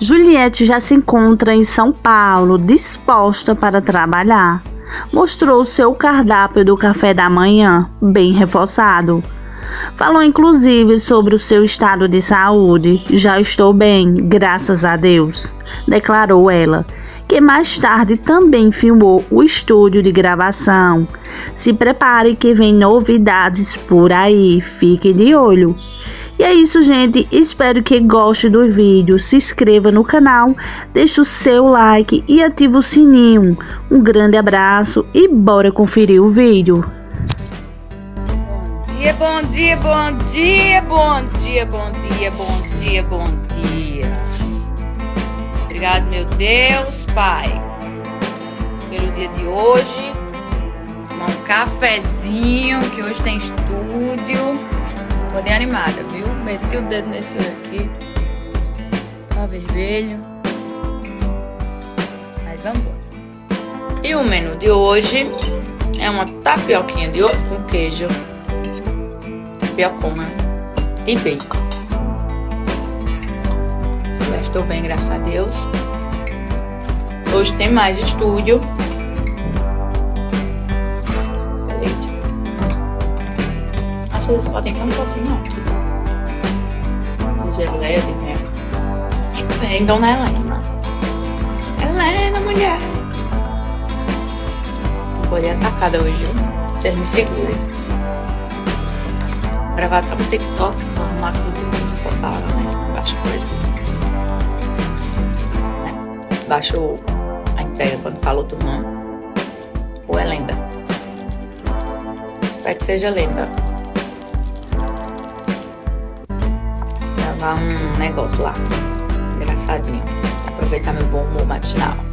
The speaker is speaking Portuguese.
Juliette já se encontra em São Paulo, disposta para trabalhar. Mostrou seu cardápio do café da manhã, bem reforçado. Falou inclusive sobre o seu estado de saúde. Já estou bem, graças a Deus, declarou ela, que mais tarde também filmou o estúdio de gravação. Se prepare que vem novidades por aí, fique de olho. E é isso, gente, espero que goste do vídeo, se inscreva no canal, deixe o seu like e ative o sininho. Um grande abraço e bora conferir o vídeo. Bom dia, bom dia, bom dia, bom dia, bom dia, bom dia. Obrigado, meu Deus, Pai, pelo dia de hoje. Tomar um cafezinho, que hoje tem estúdio. Tô bem animada, viu? Meti o dedo nesse olho aqui. Tá vermelho. Mas vamos embora. E o menu de hoje é uma tapioquinha de ovo com queijo. Tapiocona, né? E bacon. Já estou bem, graças a Deus. Hoje tem mais estúdio. Leite. Acho que eles podem ter um pouquinho, ó. De geleia, de mel. Acho bem, dona Helena. Helena, mulher. Vou ali atacada hoje, viu? Vocês me segurem. Gravar até no TikTok, vou arrumar aqui pra falar, né? Baixa coisa. Né? Baixo a entrega quando fala outro nome. Ou é lenda. Espero que seja lenda. Gravar um negócio lá. Engraçadinho. Aproveitar meu bom humor matinal.